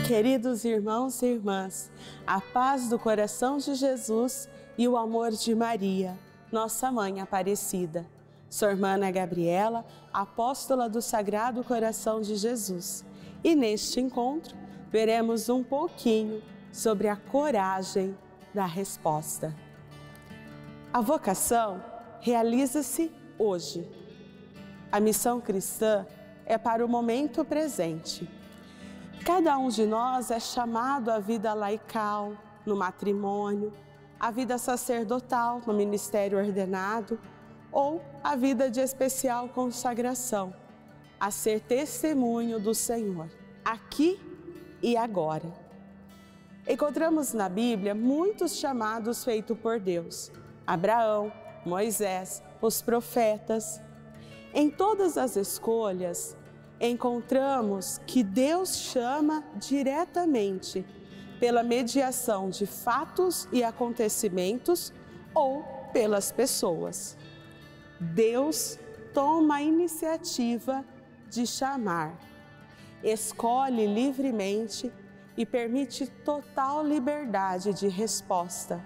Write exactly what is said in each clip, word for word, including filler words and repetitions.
Queridos irmãos e irmãs, a paz do coração de Jesus e o amor de Maria, nossa Mãe Aparecida. Sou irmã Ana Gabriela, apóstola do Sagrado Coração de Jesus. E neste encontro, veremos um pouquinho sobre a coragem da resposta. A vocação realiza-se hoje. A missão cristã é para o momento presente. Cada um de nós é chamado à vida laical, no matrimônio, à vida sacerdotal, no ministério ordenado, ou à vida de especial consagração, a ser testemunho do Senhor, aqui e agora. Encontramos na Bíblia muitos chamados feitos por Deus: Abraão, Moisés, os profetas. Em todas as escolhas, encontramos que Deus chama diretamente pela mediação de fatos e acontecimentos ou pelas pessoas. Deus toma a iniciativa de chamar, escolhe livremente e permite total liberdade de resposta.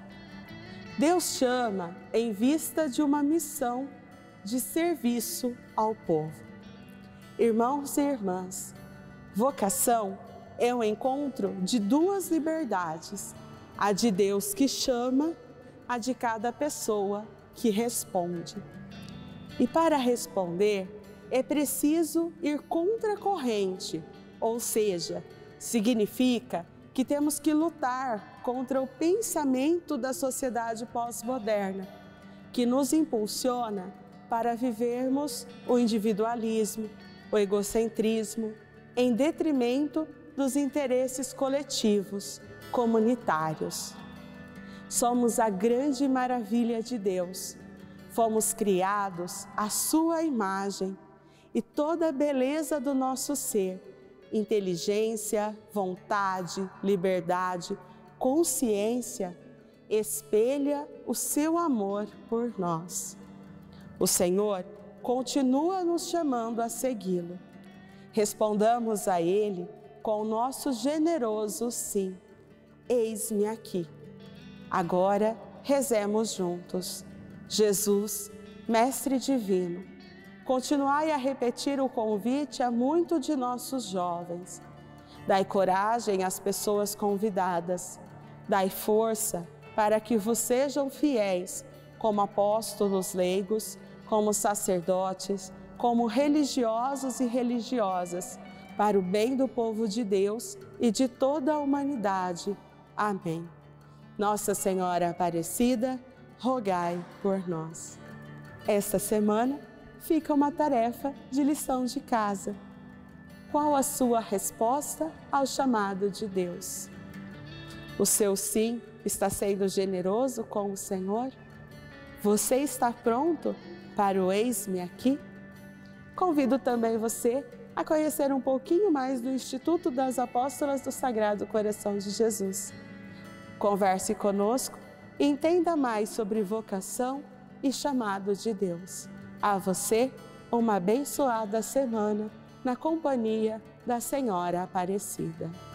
Deus chama em vista de uma missão de serviço ao povo. Irmãos e irmãs, vocação é o encontro de duas liberdades, a de Deus que chama, a de cada pessoa que responde. E para responder, é preciso ir contra a corrente, ou seja, significa que temos que lutar contra o pensamento da sociedade pós-moderna, que nos impulsiona para vivermos o individualismo, o egocentrismo, em detrimento dos interesses coletivos, comunitários. Somos a grande maravilha de Deus. Fomos criados à sua imagem e toda a beleza do nosso ser, inteligência, vontade, liberdade, consciência, espelha o seu amor por nós. O Senhor continua nos chamando a segui-lo. Respondamos a Ele com o nosso generoso sim. Eis-me aqui. Agora rezemos juntos. Jesus, Mestre Divino, continuai a repetir o convite a muitos de nossos jovens. Dai coragem às pessoas convidadas. Dai força para que vos sejam fiéis como apóstolos leigos, como sacerdotes, como religiosos e religiosas, para o bem do povo de Deus e de toda a humanidade. Amém. Nossa Senhora Aparecida, rogai por nós. Esta semana fica uma tarefa de lição de casa. Qual a sua resposta ao chamado de Deus? O seu sim está sendo generoso com o Senhor? Você está pronto para o eis-me aqui? Convido também você a conhecer um pouquinho mais do Instituto das Apóstolas do Sagrado Coração de Jesus. Converse conosco e entenda mais sobre vocação e chamado de Deus. A você, uma abençoada semana na companhia da Senhora Aparecida.